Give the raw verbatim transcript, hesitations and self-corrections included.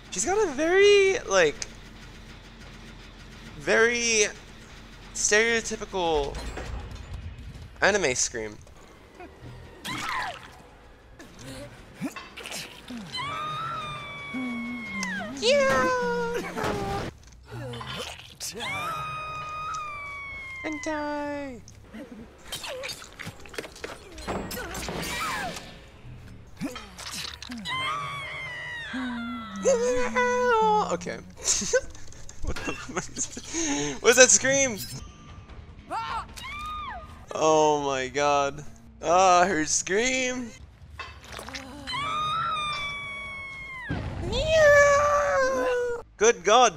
She's got a very, like, very stereotypical anime scream. Yeah! And die! Okay. What the fuck is that? What's that scream? Oh my god. Ah, her scream! Good god!